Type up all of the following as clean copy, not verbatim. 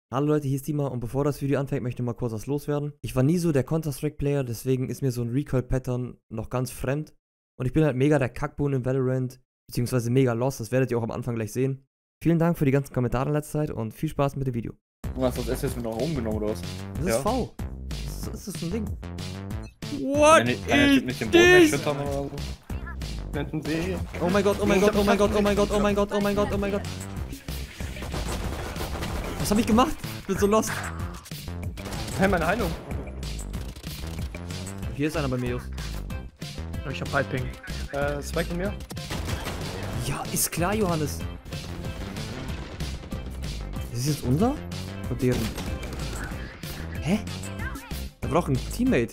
Hallo Leute, hier ist Dima und bevor das Video anfängt, möchte ich mal kurz was loswerden. Ich war nie so der Counter-Strike-Player, deswegen ist mir so ein Recoil-Pattern noch ganz fremd. Und ich bin halt mega der Kackbohnen in Valorant, beziehungsweise mega lost, das werdet ihr auch am Anfang gleich sehen. Vielen Dank für die ganzen Kommentare in letzter Zeit und viel Spaß mit dem Video. Du hast das S jetzt mit noch rumgenommen oder was? Das ist V. Das ist so ein Ding. What is nicht den Boden erschüttern oder so? Oh mein Gott, oh mein Gott, oh mein Gott, oh mein Gott, oh mein Gott, oh mein Gott, oh mein Gott. Was hab ich gemacht? Ich bin so lost. Hey, meine Heilung. Hier ist einer bei mir, Jus. Ich hab halt Ping. Spike von mir. Ja, ist klar, Johannes. Ist das jetzt unser? Oder deren? Hä? Da braucht ein Teammate.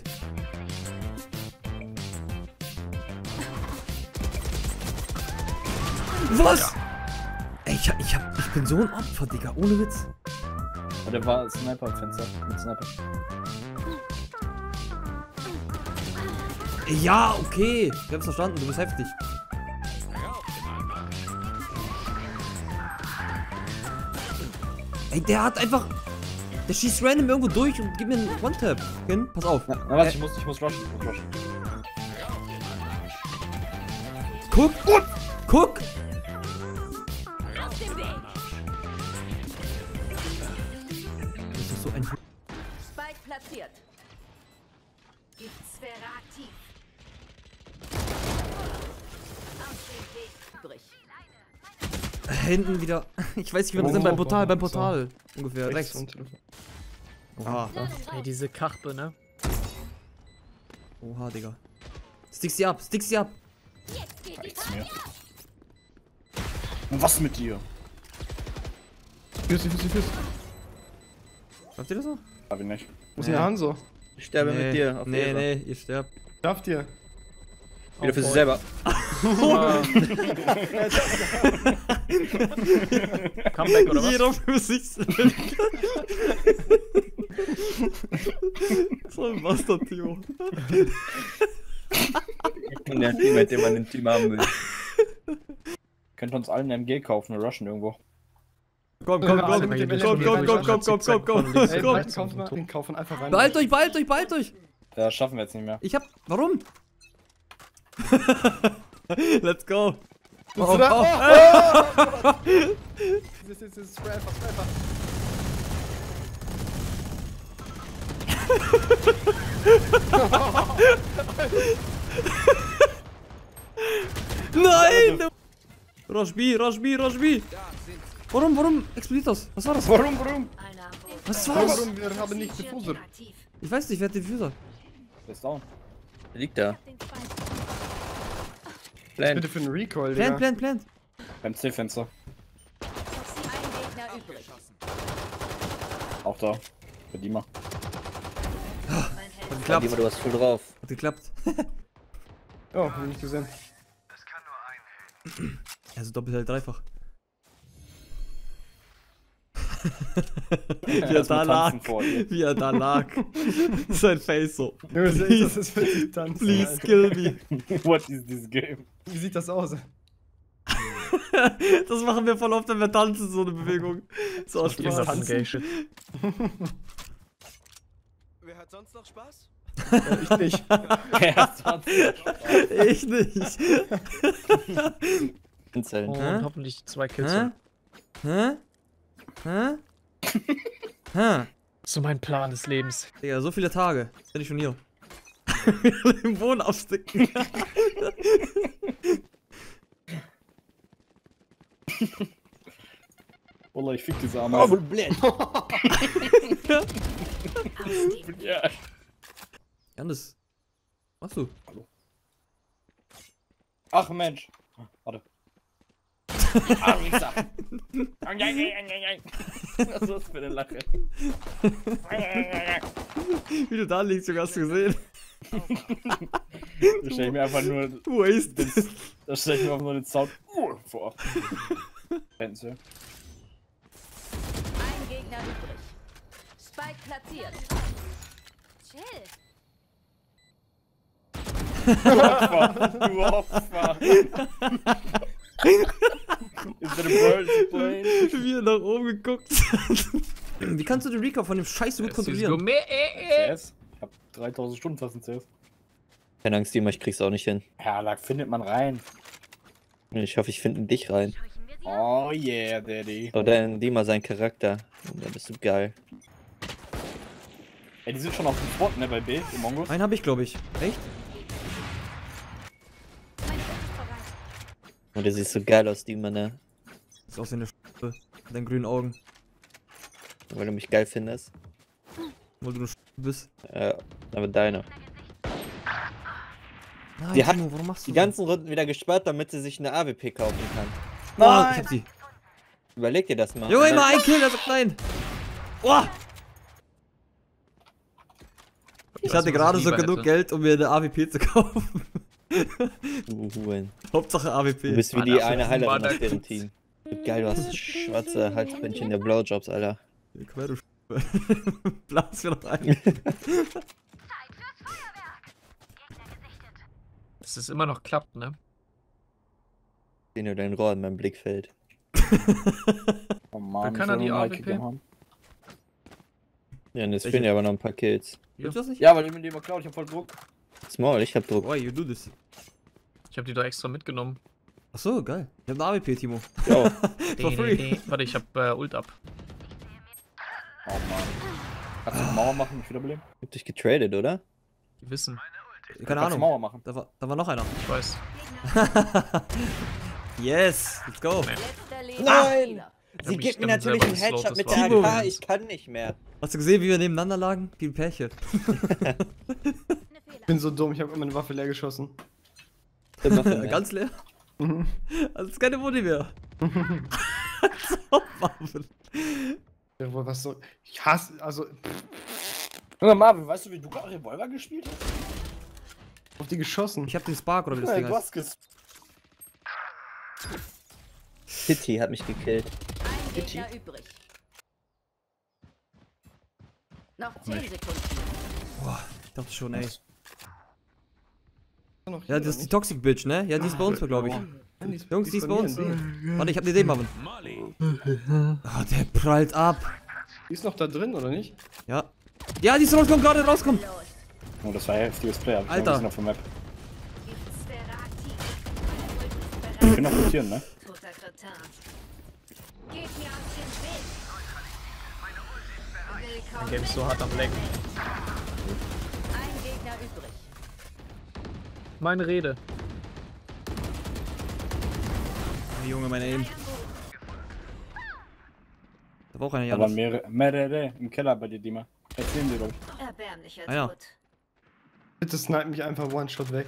Was? Ey, ich bin so ein Opfer, Digga. Ohne Witz. Oh, der war Sniper im Fenster. Mit Sniper. Ja, okay. Ich hab's verstanden. Du bist heftig. Ey, der hat einfach... Der schießt random irgendwo durch und gibt mir einen One-Tap. Pass auf. Na, warte, ich muss rushen. Guck! Guck! Das ist so ein... Spike platziert. Sphäre aktiv. Aus dem Weg durch. Hinten wieder. Ich weiß nicht, wie wir sind beim Portal. Ungefähr rechts. Oha. Ey, diese Kachbe, ne? Oha, Digga. Stick sie ab. Reicht's mir. Und was mit dir? Füß. Habt ihr das noch? Hab ich nicht. Wo ist denn der Hanso? Ich sterbe mit dir auf Eva. Nee, ihr sterbt. Schafft ihr? Wieder für sich selber. Comeback oder was? Jeder für sich selbst. So ein Bastard, Timo. Ich bin der Teammate, den man im Team haben will. Könnt uns allen eine MG kaufen, wir rushen irgendwo. Komm. Ey, kaufen einfach rein. Beeilt euch. Ja, das schaffen wir jetzt nicht mehr. Warum? Let's go. Das ist Spray einfach. Nein! Rush B. Warum explodiert das? Was war das? Warum? Was war das? Warum? Wir haben nicht Diffuser. Ich weiß nicht, wer hat den Diffuser? Der ist down. Der liegt da. Bitte Plan. für einen Recoil, Digga. Plant. Beim C-Fenster. Ein Gegner übrig. Auch da. Für Dima. Hat geklappt. Dima, du hast voll drauf. Hat geklappt. Oh, hab ich nicht gesehen. Also doppelt halt dreifach. Wie er da lag. Sein Face so. Das ist wirklich tanzen. Please kill me. What is this game? Wie sieht das aus? Das machen wir voll oft, wenn wir tanzen, so eine Bewegung. So aus Spaß. Tanzen-Gay-Shit. Wer hat sonst noch Spaß? Ich nicht. Ich nicht. Inzellen. Und hoffentlich 2 Kills. Hä? So mein Plan des Lebens. Digga, so viele Tage. Bin ich schon hier. Im Boden aufsticken. Wallah, ich fick diese Arme. Oh, blind. Ja. Janis. Was machst du? Ach Mensch. Warte. Ah, Wichser. Was ist das für eine Lache? Wie du da liegst, Junge, hast du gesehen? Da stell ich mir einfach nur Waste. Da stell ich mir einfach nur den Sound vor. Fenster. Ein Gegner übrig. Spike platziert. Chill. Du Opfer. Is that a bird plane? Wie er nach oben geguckt hat. Wie kannst du den Recall von dem Scheiß so gut kontrollieren? CS? Ich hab 3000 Stunden fast in CS. Keine Angst, Dima, ich krieg's auch nicht hin. Ja, da findet man rein. Ich hoffe, ich finde dich rein. Oh yeah, Daddy. Oder in Dima sein Charakter. Da bist du geil. Ey, die sind schon auf dem Spot, ne, bei B, im Mongo. Einen habe ich, glaube ich. Echt? Und der sieht so geil aus, Dima, ne? Ist auch so eine mit deinen grünen Augen. Weil du mich geil findest. Weil du eine bist. Aber deine. Nein, Die hat Timo, warum machst du Die ganzen Runden wieder gesperrt, damit sie sich eine AWP kaufen kann. so? Oh, ich hab sie. Überleg dir das mal. Junge, immer ein Kill, also klein. Oh! Ich hatte gerade so genug Geld, um mir eine AWP zu kaufen. Du Huren. Hauptsache AWP. Du bist wie Mann, die das eine ist Heilerin Mann, aus deren Team. Geil, du hast schwarze Halsbändchen der Blowjobs, Alter. Komm her, du Blas mir noch ein. Dass es immer noch klappt, ne? Ich seh nur dein Rohr in meinem Blickfeld. Oh Mann, Dann kann er ich will die noch einen AWP. Highkick haben. Ja, und es fehlen ja aber noch ein paar Kills. Willst du das nicht? Ja, weil ich mit dem klaut, ich hab voll Druck. Small, ich hab Druck. Oh, you do this. Ich hab die doch extra mitgenommen. Achso, geil. Ich hab eine AWP, Timo. Ja, For free. Warte, ich hab Ult ab. Oh Mann. Kannst du die Mauer machen, mich wiederbeleben? hab dich getradet, oder? Die wissen, Keine Kannst du Ahnung. Mauer machen. Da war noch einer. ich weiß. Yes, let's go. Letzter Leben. Nein! hab Sie mich gibt mir dann natürlich selber einen Headshot geslowt, mit das der war AK, Timo. ich kann nicht mehr. Hast du gesehen, wie wir nebeneinander lagen? Wie ein Pärchen. Ich bin so dumm, ich habe meine Waffe leer geschossen. Ganz leer. Also ist keine Muni mehr. So, Marvin. Ja, wohl, was so. Ich hasse, also. Junge, Marvin, weißt du, wie du gerade Revolver gespielt hast? Auf die geschossen. Ich hab den Spark oder wie das Ja, Ding du heißt. hast Kitty hat mich gekillt. Ein Gegner übrig. Noch 10 Sekunden. Boah, ich dachte schon, ey. Noch Ja, das ist die Toxic Bitch, ne? Ja, die ist bei uns, glaube ich. Jungs, die ist bei uns. Warte, ich hab eine Idee, Marvin. Ah, der prallt ab. Die ist noch da drin, oder nicht? Ja. Ja, die ist rauskommen, gerade rauskommen. Los. Oh, das war ein heftiges Play. hab ich Alter. noch auf der Map. Sphäre aktiv. Ich bin noch rotieren, ne? Toter Kretan. Geht mir aus dem Weg. Mein Willkommen. Game ist so hart am Lecken. Ein Gegner übrig. Meine Rede. Oh, Junge, meine Aim. Da war auch einer, Da waren Janus. mehrere im Keller bei dir, Dima. Erzählen dir, glaub ich. Erbärmlicher Ah ja. Tod. Bitte snipe mich einfach One-Shot weg.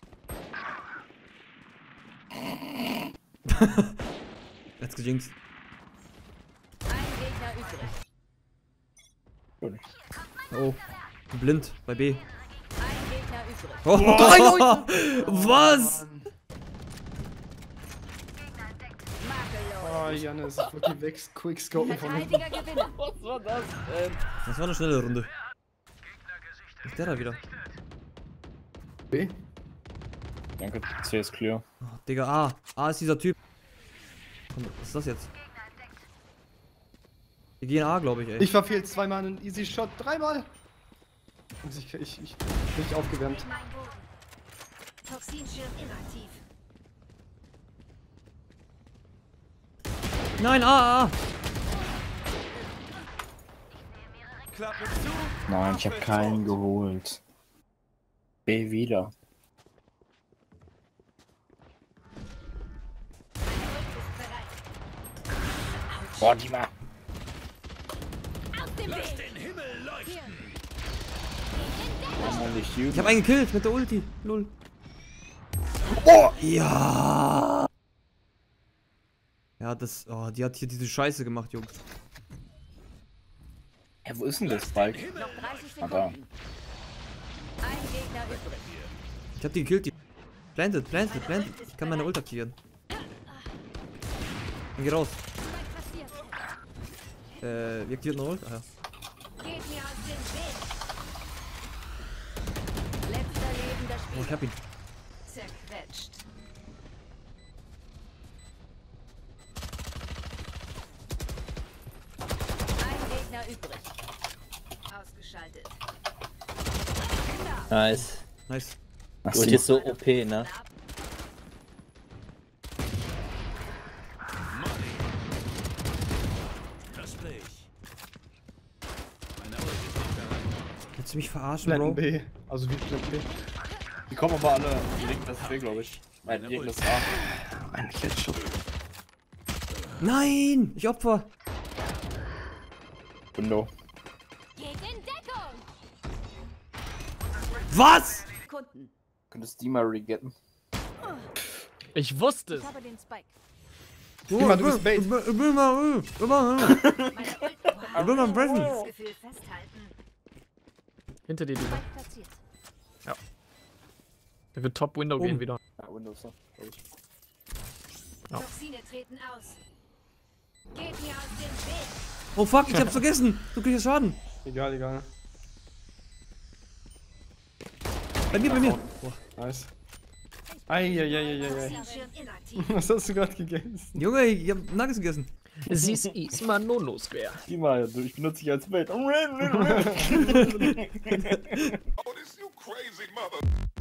Jetzt gejinxt. Ein Gegner übrig. Oh. Blind bei B. Ein Gegner übrig. Oh, was? Makellos. Oh, Jannis, ich wollte die weg quickscopen von hinten. Verteidiger gewinnen. Was war das denn? Das war eine schnelle Runde. Ist der da wieder? B? Danke, C ist clear. Oh, Digga, A. A ist dieser Typ. Komm, was ist das jetzt? Wir gehen A, glaube ich, ey. Ich verfehl zweimal einen Easy Shot, dreimal! Und ich bin nicht aufgewärmt. Mein Boden. Toxinschirm inaktiv. Nein, A, A. Klappe zu! Nein, ich hab keinen geholt. B wieder. Boah, Dima. Auf dem Weg. Ich hab einen gekillt mit der Ulti. Lol. Oh! Ja! Ja, das. Oh, die hat hier diese Scheiße gemacht, Jungs. Ja, wo ist denn das Spike? Noch 30 Ah, da. Sekunden. Ein Gegner übrig. Ich hab die gekillt, die. Planted. Ich kann meine Ult aktivieren. Dann geh raus. Spike passiert. Wie aktiviert eine Ult? Ah, ja. Geht mir aus dem Weg. Letzter lebender Oh, ich Spieler. hab ihn. Zerquetscht. Ein Gegner Nice. Nice. Ach, Und jetzt so OP, ne? Willst du mich verarschen, Blenden Bro? B. Also wie Blenden B? Die kommen aber alle links das B, glaube ich. Nein, links das A. Eigentlich jetzt schon. Nein! Ich opfer! Window. Geht in Deckung. Was? Kunden. Könntest die mal regetten. Ich wusste es. Ich habe den Spike. Dima, du bist Bait. Ich bin mal Meine Ult. Ich will mal brechen. Das Gefühl festhalten. Hinter dir, Dima. Spike platziert. Der wird Top Window gehen wieder. Ja, Windows, glaube ich. Ja. Toxine treten aus. Geht mir aus dem Weg. Oh fuck, ich hab's vergessen! Du kriegst Schaden! Egal, egal. Bei mir! Nice. Eieieiei. Schirm inaktiv. Was hast du gerade gegessen? Junge, ich hab Nuggets gegessen. Sie ist Manonosquare. Die mal, ich benutze dich als Bait. Oh, this you crazy mother.